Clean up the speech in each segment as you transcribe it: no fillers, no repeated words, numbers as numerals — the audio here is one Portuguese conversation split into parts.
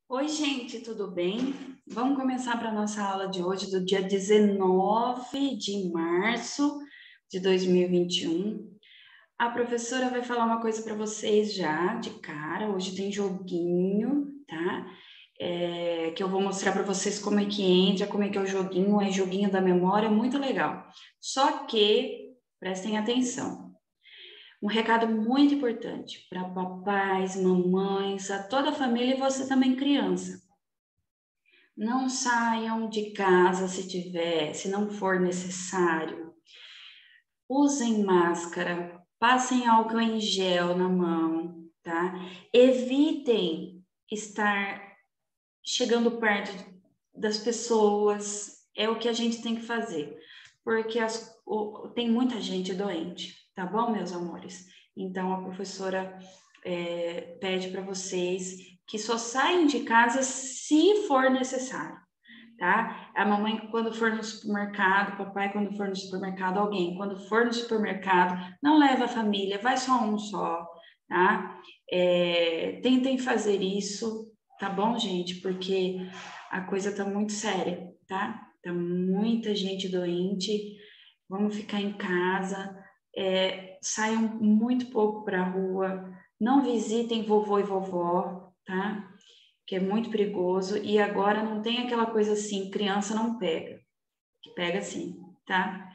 Oi, gente, tudo bem? Vamos começar para a nossa aula de hoje, do dia 19 de março de 2021. A professora vai falar uma coisa para vocês já, de cara. Hoje tem joguinho, tá? Que eu vou mostrar para vocês como é que entra, como é que é joguinho da memória, muito legal. Só que, prestem atenção. Um recado muito importante para papais, mamães, a toda a família e você também criança. Não saiam de casa se não for necessário. Usem máscara, passem álcool em gel na mão, tá? Evitem estar chegando perto das pessoas, é o que a gente tem que fazer, porque tem muita gente doente, tá bom, meus amores? Então, a professora pede para vocês que só saiam de casa se for necessário, tá? A mamãe, quando for no supermercado, papai, quando for no supermercado, alguém, quando for no supermercado, não leva a família, vai só um só, tá? Tentem fazer isso, tá bom, gente? Porque a coisa tá muito séria, tá? Tá muita gente doente, vamos ficar em casa, saiam muito pouco para a rua, não visitem vovô e vovó, tá? Que é muito perigoso, e agora não tem aquela coisa assim, criança não pega, que pega sim, tá?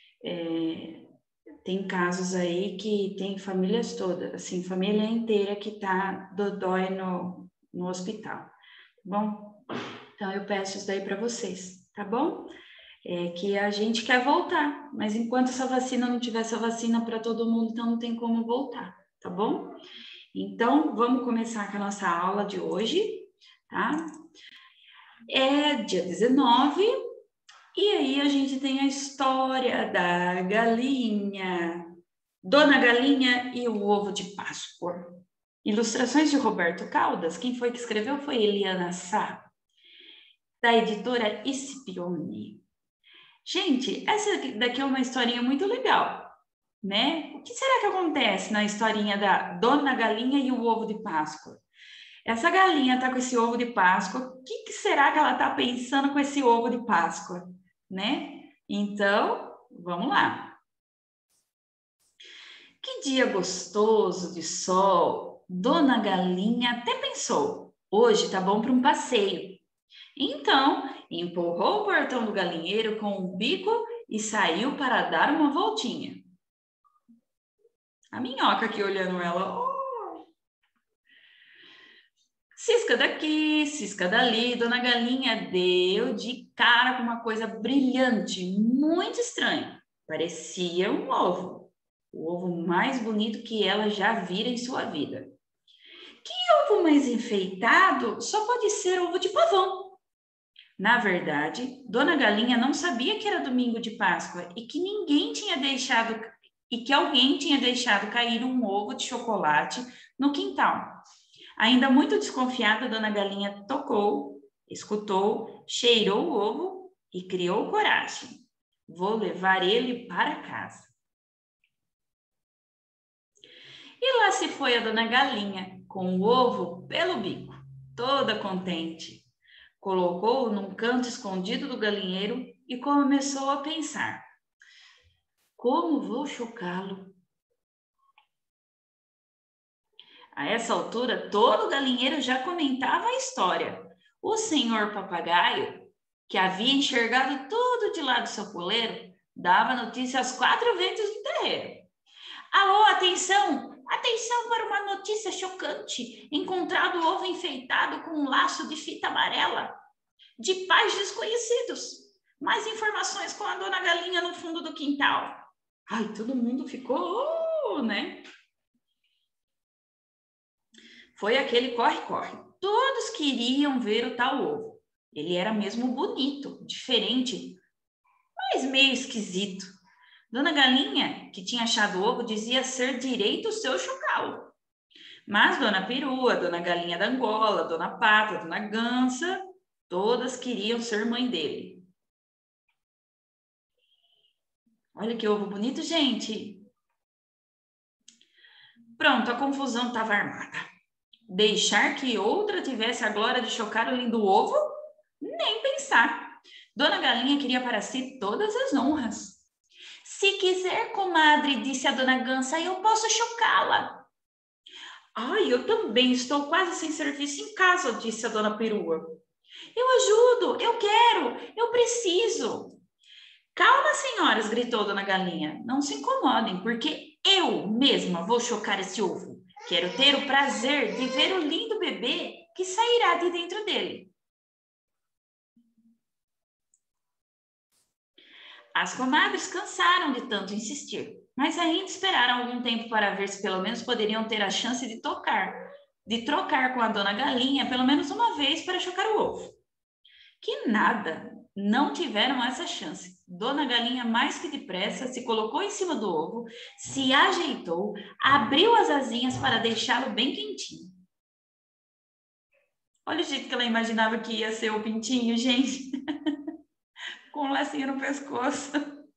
Tem casos aí que tem famílias todas, assim, família inteira que tá dodói no hospital, tá bom? Então eu peço isso daí para vocês, tá bom? Que a gente quer voltar, mas enquanto essa vacina não tiver essa vacina para todo mundo, então não tem como voltar, tá bom? Então vamos começar com a nossa aula de hoje, tá? É dia 19, e aí a gente tem a história da galinha, Dona Galinha e o Ovo de Páscoa. Ilustrações de Roberto Caldas. Quem foi que escreveu foi Eliana Sá, da editora Scipione. Gente, essa daqui é uma historinha muito legal, né? O que será que acontece na historinha da Dona Galinha e o Ovo de Páscoa? Essa galinha tá com esse ovo de Páscoa, o que será que ela tá pensando com esse ovo de Páscoa, né? Então, vamos lá. Que dia gostoso de sol. Dona Galinha até pensou, hoje tá bom para um passeio. Então, empurrou o portão do galinheiro com o bico e saiu para dar uma voltinha. A minhoca aqui olhando ela, oh. Cisca daqui, cisca dali, Dona Galinha deu de cara com uma coisa brilhante, muito estranha. Parecia um ovo, o ovo mais bonito que ela já vira em sua vida. Que ovo mais enfeitado só pode ser ovo de pavão. Na verdade, Dona Galinha não sabia que era domingo de Páscoa e que alguém tinha deixado cair um ovo de chocolate no quintal. Ainda muito desconfiada, Dona Galinha tocou, escutou, cheirou o ovo e criou coragem. Vou levar ele para casa. E lá se foi a Dona Galinha, com o ovo pelo bico, toda contente. Colocou-o num canto escondido do galinheiro e começou a pensar: como vou chocá-lo? A essa altura, todo o galinheiro já comentava a história. O senhor papagaio, que havia enxergado tudo de lá do seu poleiro, dava notícia aos quatro ventos do terreiro. Alô, atenção! Atenção para uma notícia chocante! Encontrado ovo enfeitado com um laço de fita amarela de pais desconhecidos. Mais informações com a Dona Galinha no fundo do quintal. Ai, todo mundo ficou, né? Foi aquele corre-corre. Todos queriam ver o tal ovo. Ele era mesmo bonito, diferente, mas meio esquisito. Dona Galinha, que tinha achado o ovo, dizia ser direito o seu chocá-lo. Mas Dona Perua, Dona Galinha da Angola, Dona Pata, Dona Gansa, todas queriam ser mãe dele. Olha que ovo bonito, gente. Pronto, a confusão estava armada. Deixar que outra tivesse a glória de chocar o lindo ovo? Nem pensar. Dona Galinha queria para si todas as honras. Se quiser, comadre, disse a Dona Gansa, eu posso chocá-la. Ai, eu também estou quase sem serviço em casa, disse a Dona Perua. Eu ajudo, eu quero, eu preciso. Calma, senhoras, gritou Dona Galinha. Não se incomodem, porque eu mesma vou chocar esse ovo. Quero ter o prazer de ver o lindo bebê que sairá de dentro dele. As comadres cansaram de tanto insistir, mas ainda esperaram algum tempo para ver se pelo menos poderiam ter a chance de trocar com a Dona Galinha pelo menos uma vez para chocar o ovo. Que nada, não tiveram essa chance. Dona Galinha, mais que depressa, se colocou em cima do ovo, se ajeitou, abriu as asinhas para deixá-lo bem quentinho. Olha o jeito que ela imaginava que ia ser o pintinho, gente. Com um lacinho no pescoço.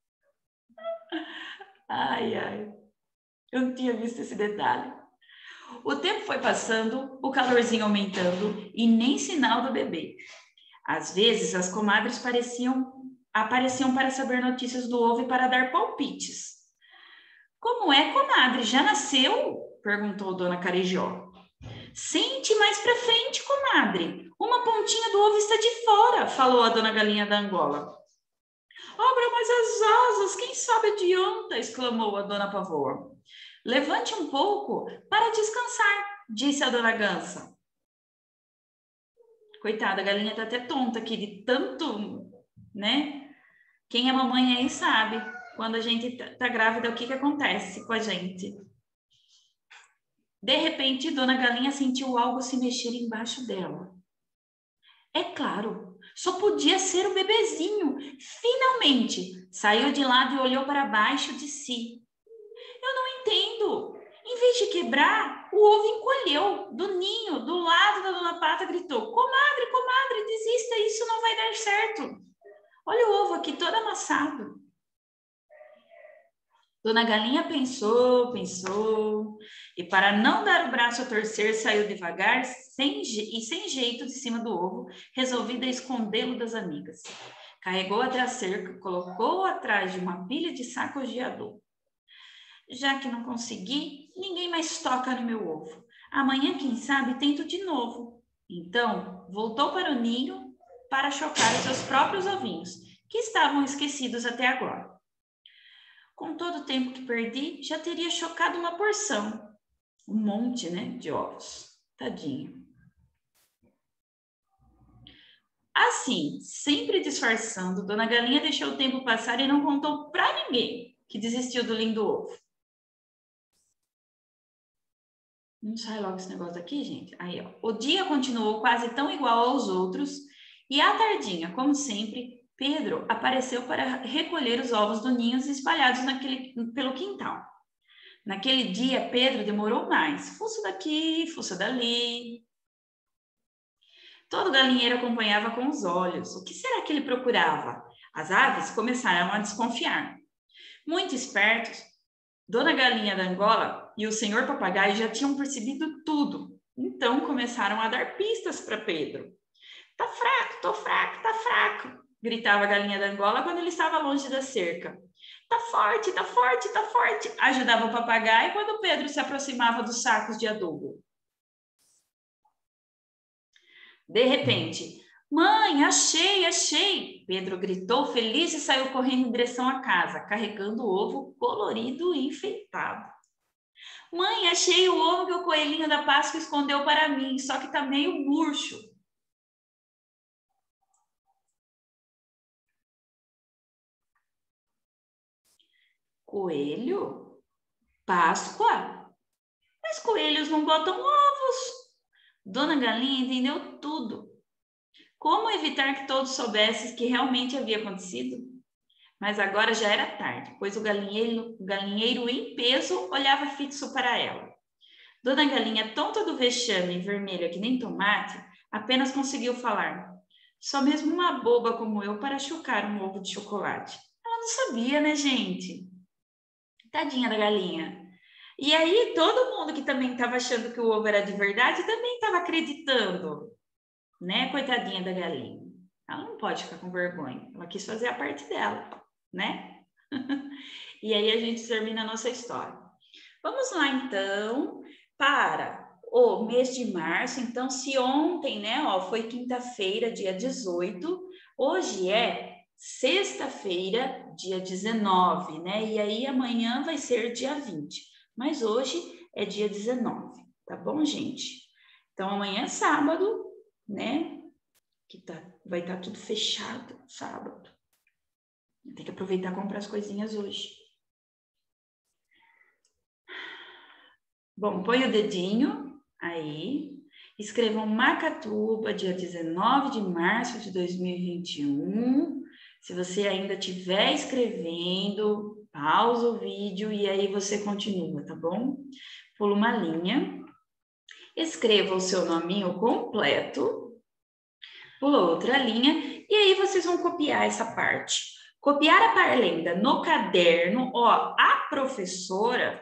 Ai, ai. Eu não tinha visto esse detalhe. O tempo foi passando, o calorzinho aumentando e nem sinal do bebê. Às vezes, as comadres apareciam para saber notícias do ovo e para dar palpites. Como é, comadre? Já nasceu? Perguntou Dona Carijó. Sente mais para frente, comadre. Uma pontinha do ovo está de fora, falou a Dona Galinha da Angola. Abra mais as asas, quem sabe adianta, exclamou a Dona Pavoa. Levante um pouco para descansar, disse a Dona Gansa. Coitada, a galinha está até tonta aqui de tanto, né? Quem é mamãe aí sabe, quando a gente tá grávida, o que acontece com a gente. De repente, Dona Galinha sentiu algo se mexer embaixo dela. É claro, só podia ser o bebezinho. Finalmente, saiu de lado e olhou para baixo de si. Eu não entendo. Em vez de quebrar, o ovo encolheu do ninho, do lado da Dona Pata, gritou: Comadre, comadre, desista, isso não vai dar certo. Olha o ovo aqui todo amassado. Dona Galinha pensou, e para não dar o braço a torcer, saiu devagar sem jeito de cima do ovo, resolvida a escondê-lo das amigas. Carregou até a cerca, colocou atrás de uma pilha de sacos de adubo. Já que não consegui, ninguém mais toca no meu ovo. Amanhã, quem sabe, tento de novo. Então, voltou para o ninho para chocar os seus próprios ovinhos, que estavam esquecidos até agora. Com todo o tempo que perdi, já teria chocado uma porção. Um monte, né, de ovos. Tadinho. Assim, sempre disfarçando, Dona Galinha deixou o tempo passar e não contou para ninguém que desistiu do lindo ovo. Não sai logo esse negócio aqui, gente? Aí, ó. O dia continuou quase tão igual aos outros e à tardinha, como sempre, Pedro apareceu para recolher os ovos do ninho espalhados pelo quintal. Naquele dia, Pedro demorou mais. Fuça daqui, fuça dali. Todo galinheiro acompanhava com os olhos. O que será que ele procurava? As aves começaram a desconfiar. Muito espertos, Dona Galinha da Angola e o senhor papagaio já tinham percebido tudo. Então começaram a dar pistas para Pedro. Tá fraco, tô fraco, tá fraco, gritava a galinha da Angola quando ele estava longe da cerca. Tá forte, tá forte, tá forte, ajudava o papagaio quando Pedro se aproximava dos sacos de adubo. De repente, mãe, achei, achei! Pedro gritou feliz e saiu correndo em direção à casa, carregando o ovo colorido e enfeitado. Mãe, achei o ovo que o coelhinho da Páscoa escondeu para mim, só que tá meio murcho. Coelho? Páscoa? Mas coelhos não botam ovos. Dona Galinha entendeu tudo. Como evitar que todos soubessem que realmente havia acontecido? Mas agora já era tarde, pois o galinheiro em peso olhava fixo para ela. Dona Galinha, tonta do vexame e vermelha que nem tomate, apenas conseguiu falar. Só mesmo uma boba como eu para chocar um ovo de chocolate. Ela não sabia, né, gente? Tadinha da galinha. E aí, todo mundo que também estava achando que o ovo era de verdade também estava acreditando, né? Coitadinha da galinha. Ela não pode ficar com vergonha. Ela quis fazer a parte dela, né? E aí a gente termina a nossa história. Vamos lá, então, para o mês de março. Então, se ontem, né, ó, foi quinta-feira, dia 18, hoje é sexta-feira, dia 19, né? E aí amanhã vai ser dia 20. Mas hoje é dia 19, tá bom, gente? Então, amanhã é sábado, né? Vai estar tudo fechado sábado. Tem que aproveitar e comprar as coisinhas hoje. Bom, põe o dedinho aí. Escrevam Macatuba, dia 19 de março de 2021. Se você ainda estiver escrevendo, pausa o vídeo e aí você continua, tá bom? Pula uma linha. Escreva o seu nominho completo. Pula outra linha. E aí vocês vão copiar essa parte. Copiar a parlenda no caderno. Ó, a professora...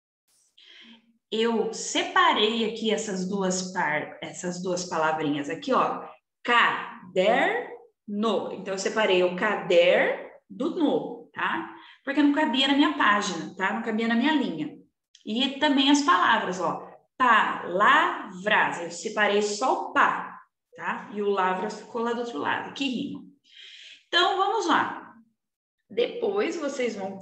Eu separei aqui essas duas palavrinhas aqui, ó. Caderno. Então, eu separei o caderno do no, tá? Porque não cabia na minha página, tá? Não cabia na minha linha. E também as palavras, ó. Palavras. Eu separei só o pá, tá? E o lavras ficou lá do outro lado, que rima. Então, vamos lá. Depois vocês vão...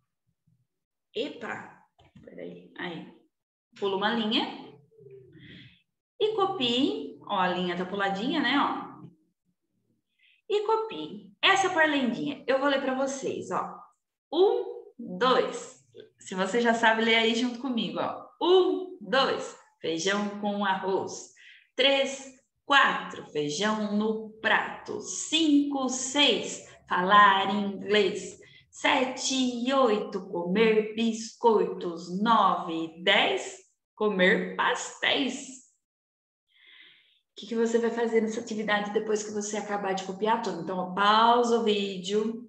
Epa! Peraí. Aí. Pula uma linha e copie, ó, a linha tá puladinha, né, ó. E copie essa parlendinha. Eu vou ler para vocês, ó. 1, 2. Se você já sabe, lê aí junto comigo, ó. 1, 2. Feijão com arroz. 3, 4. Feijão no prato. 5, 6. Falar inglês. 7, 8. Comer biscoitos. 9, 10. Comer pastéis. O que você vai fazer nessa atividade depois que você acabar de copiar tudo? Então, ó, pausa o vídeo,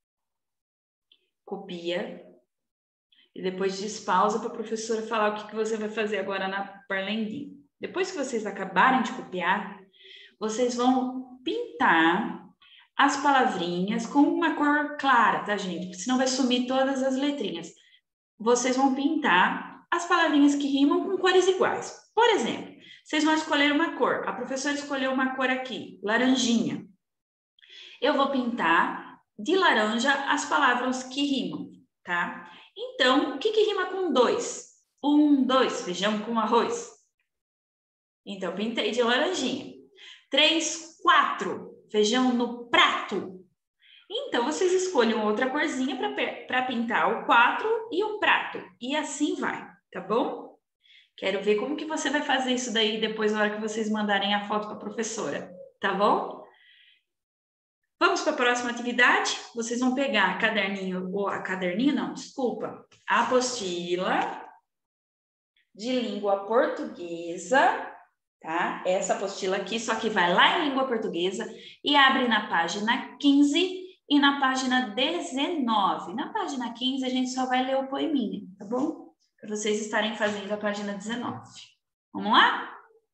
copia, e depois despausa para a professora falar o que você vai fazer agora na parlendinha. Depois que vocês acabarem de copiar, vocês vão pintar as palavrinhas com uma cor clara, tá, gente? Porque senão vai sumir todas as letrinhas. Vocês vão pintar as palavrinhas que rimam com cores iguais. Por exemplo, vocês vão escolher uma cor. A professora escolheu uma cor aqui, laranjinha. Eu vou pintar de laranja as palavras que rimam, tá? Então, o que rima com 2? 1, 2, feijão com arroz. Então, pintei de laranjinha. 3, 4, feijão no prato. Então, vocês escolhem outra corzinha para pintar o 4 e o prato. E assim vai, tá bom? Quero ver como que você vai fazer isso daí depois na hora que vocês mandarem a foto para a professora, tá bom? Vamos para a próxima atividade? Vocês vão pegar a apostila de língua portuguesa, tá? Essa apostila aqui, só que vai lá em língua portuguesa e abre na página 15 e na página 19. Na página 15 a gente só vai ler o poeminha, tá bom? Para vocês estarem fazendo a página 19. Vamos lá?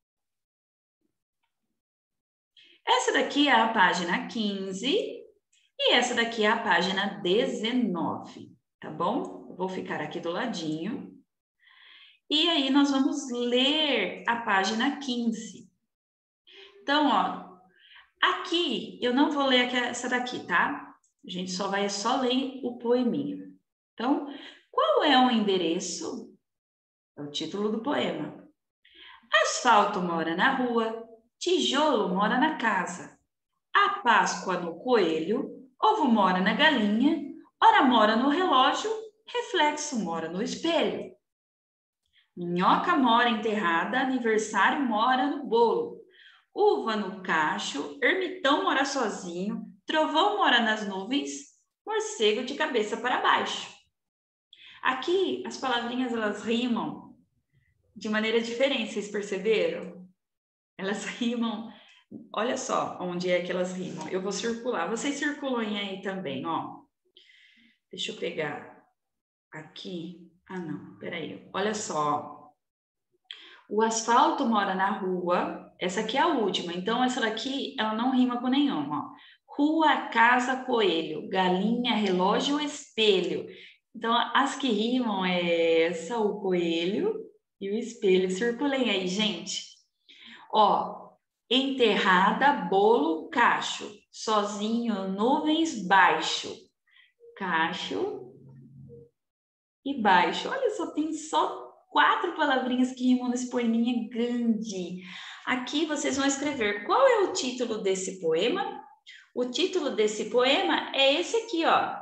Essa daqui é a página 15 e essa daqui é a página 19, tá bom? Eu vou ficar aqui do ladinho. E aí nós vamos ler a página 15. Então, ó, aqui eu não vou ler essa daqui, tá? A gente só vai ler o poeminha. Então, qual é o endereço? É o título do poema. Asfalto mora na rua, tijolo mora na casa. A Páscoa no coelho, ovo mora na galinha, hora mora no relógio, reflexo mora no espelho. Minhoca mora enterrada, aniversário mora no bolo. Uva no cacho, ermitão mora sozinho, trovão mora nas nuvens, morcego de cabeça para baixo. Aqui as palavrinhas elas rimam de maneira diferente, vocês perceberam? Elas rimam, olha só onde é que elas rimam. Eu vou circular, vocês circulam aí também, ó. Deixa eu pegar aqui Ah, não, peraí. Olha só. O asfalto mora na rua. Essa aqui é a última. Então, essa daqui, ela não rima com nenhuma. Ó. Rua, casa, coelho. Galinha, relógio, espelho. Então, as que rimam é essa, o coelho e o espelho. Circulem aí, gente. Ó, enterrada, bolo, cacho. Sozinho, nuvens, baixo. Cacho e baixo. Olha só, tem só 4 palavrinhas que rimam nesse poeminha grande. Aqui vocês vão escrever qual é o título desse poema. O título desse poema é esse aqui, ó.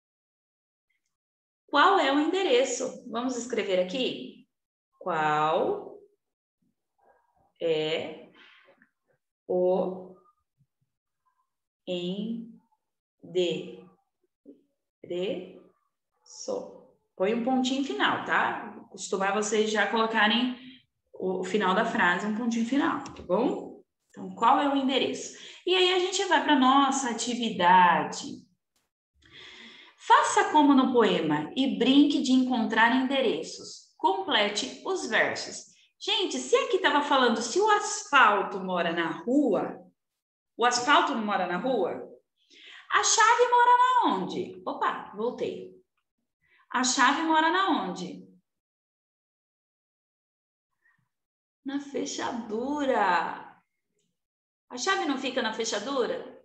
Qual é o endereço? Vamos escrever aqui? Qual é o endereço? Põe um pontinho final, tá? Costumar vocês já colocarem o final da frase, um pontinho final, tá bom? Então, qual é o endereço? E aí a gente vai para nossa atividade. Faça como no poema e brinque de encontrar endereços. Complete os versos. Gente, se aqui estava falando se o asfalto mora na rua, o asfalto não mora na rua? A chave mora na onde? Opa, voltei. A chave mora na onde? Na fechadura. A chave não fica na fechadura?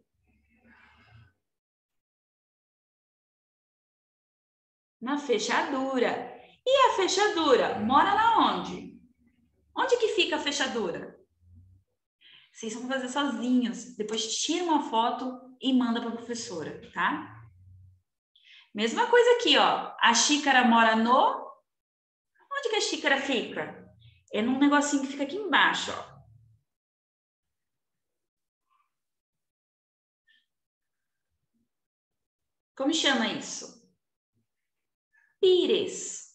Na fechadura. E a fechadura mora na onde? Onde que fica a fechadura? Vocês vão fazer sozinhos. Depois tira uma foto e manda para a professora, tá? Mesma coisa aqui, ó. A xícara mora no... Onde que a xícara fica? É num negocinho que fica aqui embaixo, ó. Como chama isso? Pires.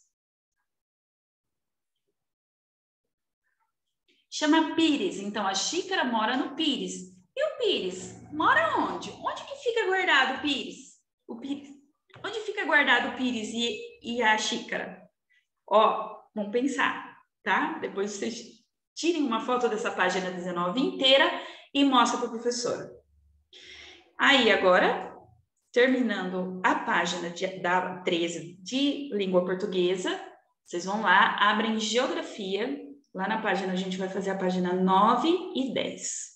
Chama pires. Então, a xícara mora no pires. E o pires mora onde? Onde que fica guardado o pires? O pires. Onde fica guardado o pires e a xícara? Ó, vamos pensar, tá? Depois vocês tirem uma foto dessa página 19 inteira e mostra para a professora. Aí, agora, terminando a página da 13 de língua portuguesa, vocês vão lá, abrem geografia. Lá na página a gente vai fazer a página 9 e 10.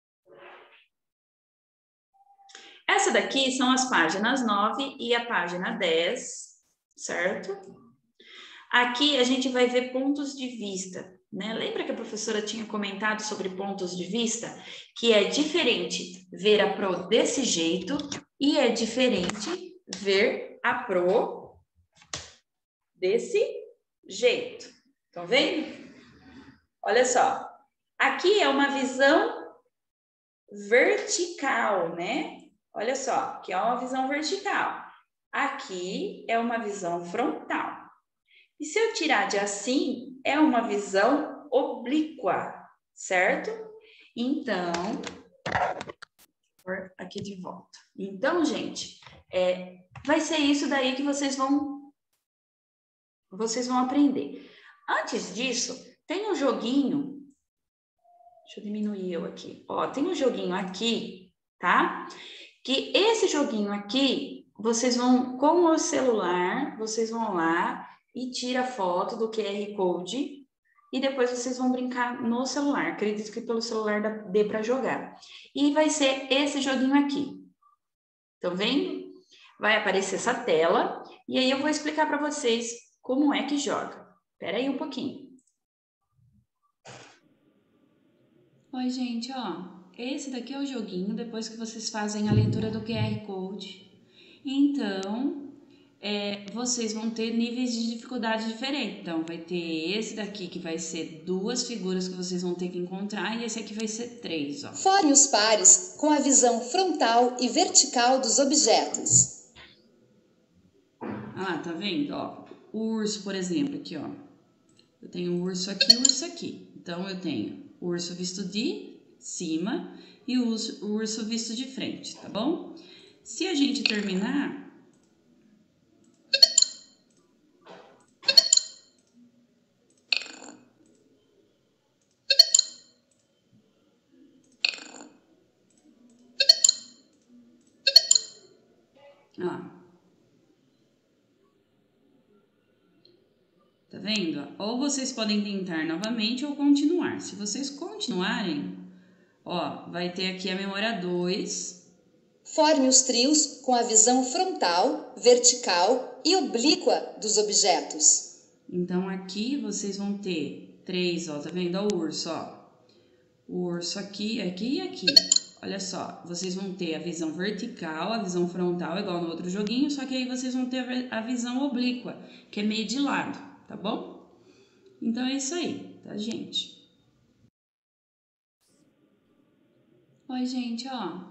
Essa daqui são as páginas 9 e a página 10, certo? Aqui a gente vai ver pontos de vista, né? Lembra que a professora tinha comentado sobre pontos de vista? Que é diferente ver a pro desse jeito e é diferente ver a pro desse jeito. Estão vendo? Olha só. Aqui é uma visão vertical, né? Olha só, que é uma visão vertical. Aqui é uma visão frontal. E se eu tirar de assim, é uma visão oblíqua, certo? Então, vou pôr aqui de volta. Então, gente, vai ser isso daí que vocês vão aprender. Antes disso, tem um joguinho. Deixa eu diminuir eu aqui. Ó, tem um joguinho aqui, tá? Que esse joguinho aqui, vocês vão, com o celular, vocês vão lá e tira a foto do QR Code e depois vocês vão brincar no celular. Acredito que pelo celular dê para jogar. E vai ser esse joguinho aqui. Estão vendo? Vai aparecer essa tela e aí eu vou explicar para vocês como é que joga. Espera aí um pouquinho. Oi, gente, ó. Esse daqui é o joguinho depois que vocês fazem a leitura do QR Code. Então, vocês vão ter níveis de dificuldade diferentes. Então, vai ter esse daqui que vai ser 2 figuras que vocês vão ter que encontrar e esse aqui vai ser 3, ó. Forme os pares com a visão frontal e vertical dos objetos. Ah, tá vendo? Ó, o urso, por exemplo, aqui, ó. Eu tenho o urso aqui e o urso aqui. Então, eu tenho o urso visto de cima e o urso visto de frente, tá bom? Se a gente terminar... Ó. Tá vendo? Ou vocês podem tentar novamente ou continuar. Se vocês continuarem, ó, vai ter aqui a memória 2. Forme os trios com a visão frontal, vertical e oblíqua dos objetos. Então, aqui vocês vão ter 3, ó, tá vendo? Ó, o urso, ó. O urso aqui, aqui e aqui. Olha só, vocês vão ter a visão vertical, a visão frontal, igual no outro joguinho, só que aí vocês vão ter a visão oblíqua, que é meio de lado, tá bom? Então, é isso aí, tá, gente? Oi, gente, ó.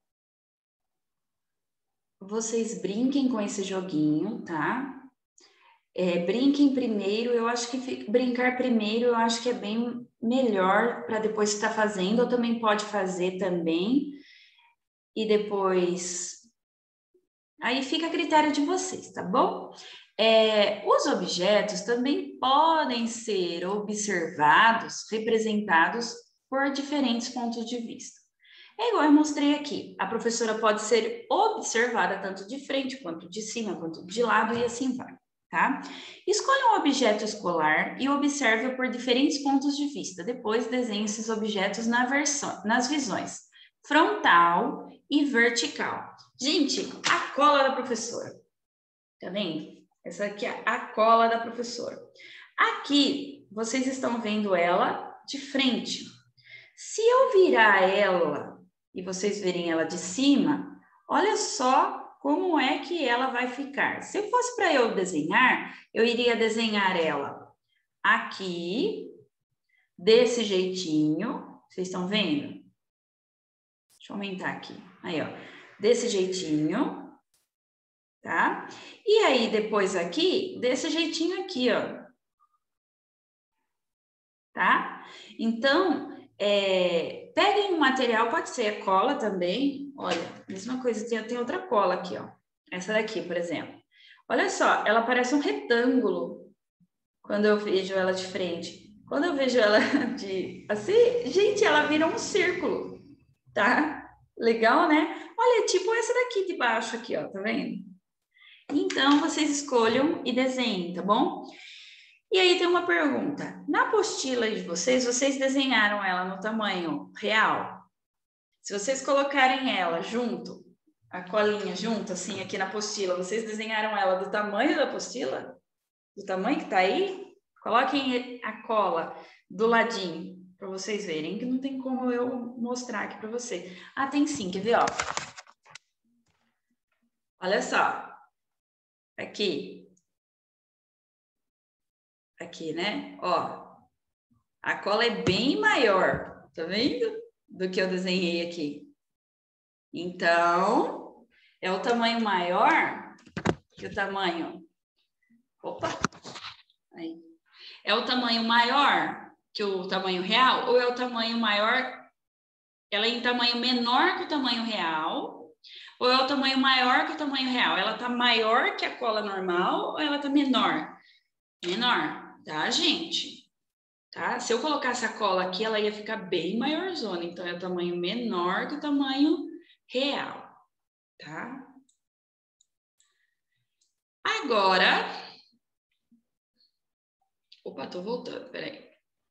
Vocês brinquem com esse joguinho, tá? Brinquem primeiro, eu acho que brincar primeiro, eu acho que é bem melhor para depois estar fazendo, ou também pode fazer também, e depois... Aí fica a critério de vocês, tá bom? Os objetos também podem ser observados, representados por diferentes pontos de vista. É igual eu mostrei aqui, a professora pode ser observada tanto de frente, quanto de cima, quanto de lado e assim vai, tá? Escolha um objeto escolar e observe-o por diferentes pontos de vista. Depois desenhe esses objetos nas visões frontal e vertical. Gente, a cola da professora, tá vendo? Essa aqui é a cola da professora. Aqui, vocês estão vendo ela de frente. Se eu virar ela e vocês verem ela de cima, olha só como é que ela vai ficar. Se eu fosse para eu desenhar, eu iria desenhar ela aqui, desse jeitinho. Vocês estão vendo? Deixa eu aumentar aqui. Aí, ó. Desse jeitinho, tá? E aí, depois aqui, desse jeitinho aqui, ó. Tá? Então, peguem um material, pode ser cola também. Olha, mesma coisa, tem outra cola aqui, ó. Essa daqui, por exemplo. Olha só, ela parece um retângulo quando eu vejo ela de frente. Quando eu vejo ela de assim, gente, ela vira um círculo, tá? Legal, né? Olha, tipo essa daqui de baixo aqui, ó, tá vendo? Então, vocês escolham e desenhem, tá bom? E aí tem uma pergunta. Na apostila de vocês, vocês desenharam ela no tamanho real? Se vocês colocarem ela junto, a colinha junto, assim, aqui na apostila, vocês desenharam ela do tamanho da apostila? Do tamanho que tá aí? Coloquem a cola do ladinho, para vocês verem, que não tem como eu mostrar aqui para vocês. Ah, tem sim, quer ver, ó? Olha só. Aqui. Aqui, né? Ó. A cola é bem maior, tá vendo? Do que eu desenhei aqui. Então, é o tamanho maior que o tamanho... Opa! Aí. É o tamanho maior que o tamanho real ou é o tamanho maior... Ela é em tamanho menor que o tamanho real ou é o tamanho maior que o tamanho real? Ela tá maior que a cola normal ou ela tá menor? Menor, tá, gente? Tá? Se eu colocasse a cola aqui, ela ia ficar bem maiorzona. Então, é o tamanho menor que o tamanho real, tá? Agora... Opa, tô voltando, peraí.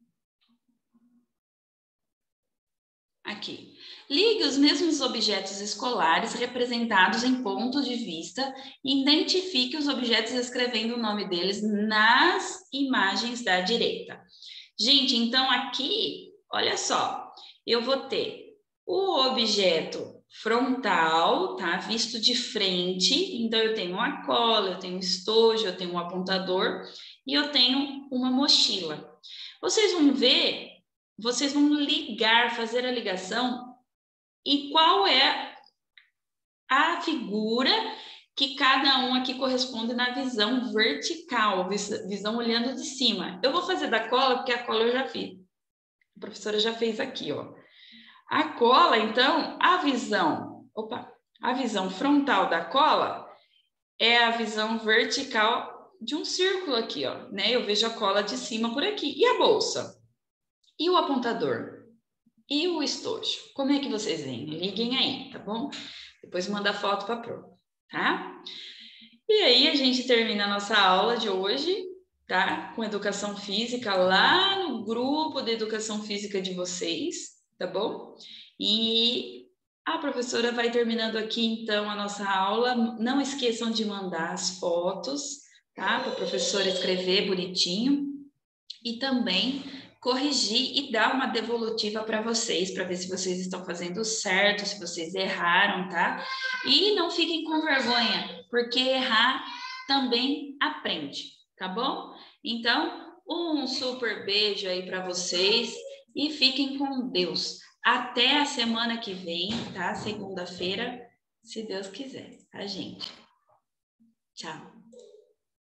Aqui. Ligue os mesmos objetos escolares representados em pontos de vista e identifique os objetos escrevendo o nome deles nas imagens da direita. Gente, então aqui, olha só, eu vou ter o objeto frontal, tá? Visto de frente, então eu tenho uma cola, eu tenho um estojo, eu tenho um apontador e eu tenho uma mochila. Vocês vão ver, vocês vão ligar, fazer a ligação e qual é a figura que cada um aqui corresponde na visão vertical, visão olhando de cima. Eu vou fazer da cola, porque a cola eu já fiz. A professora já fez aqui, ó. A cola, então, a visão frontal da cola é a visão vertical de um círculo aqui, ó, né? Eu vejo a cola de cima por aqui. E a bolsa? E o apontador? E o estojo? Como é que vocês veem? Liguem aí, tá bom? Depois manda foto para a prova, tá? E aí a gente termina a nossa aula de hoje, tá? Com educação física lá no grupo de educação física de vocês, tá bom? E a professora vai terminando aqui, então, a nossa aula. Não esqueçam de mandar as fotos, tá? Para a professora escrever bonitinho. E também corrigir e dar uma devolutiva para vocês, para ver se vocês estão fazendo certo, se vocês erraram, tá? E não fiquem com vergonha, porque errar também aprende, tá bom? Então, um super beijo aí para vocês e fiquem com Deus. Até a semana que vem, tá? Segunda-feira, se Deus quiser, tá, gente? Tchau.